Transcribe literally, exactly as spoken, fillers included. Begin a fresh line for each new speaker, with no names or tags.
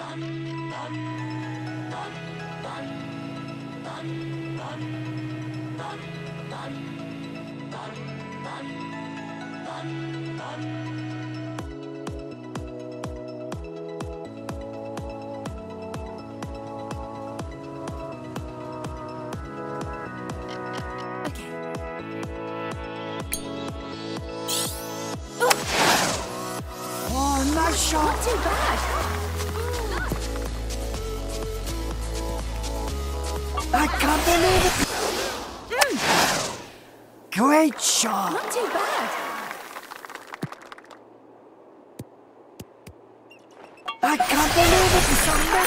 Oh, nice shot!
Not too bad.
I can't believe it!
Mm.
Great shot!
Not too bad.
I can't believe it! It's amazing!